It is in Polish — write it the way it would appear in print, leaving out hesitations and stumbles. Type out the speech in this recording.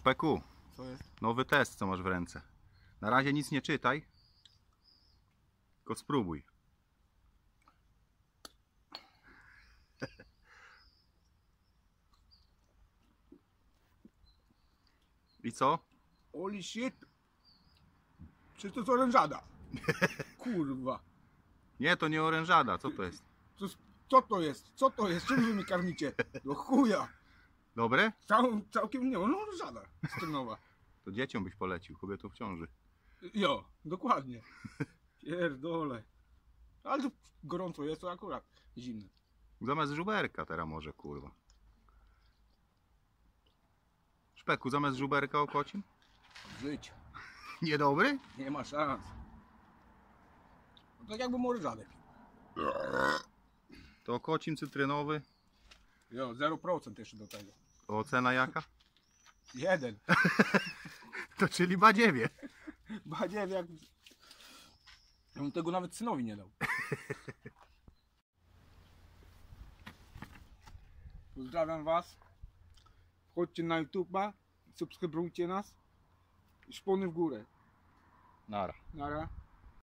Szpeku, Co jest? nowy test, co masz w ręce. Na razie nic nie czytaj, tylko spróbuj. I co? Holy shit! Przecież to jest orężada. Kurwa. Nie, to nie orężada, co to jest? Co to jest? Co to jest? Czym wy mnie karmicie? Do chuja. Dobre? Całkiem nie, no orężada strynowa. To dzieciom byś polecił, kobietą w ciąży. Jo, dokładnie. Pierdole. Ale to gorąco jest, to akurat zimne. Zamiast żuberka teraz może, kurwa. Szpeku, zamiast żuberka o kocim? Żyć. Niedobry? Nie ma szans. No tak jakby orężadę pił. To kocim cytrynowy. Jo, 0% jeszcze do tego. Ocena jaka? 1. To czyli badziewie. Badziew jak... Ja bym tego nawet synowi nie dał. Pozdrawiam was. Wchodźcie na YouTube'a, subskrybujcie nas. Szpony w górę. Nara. Nara.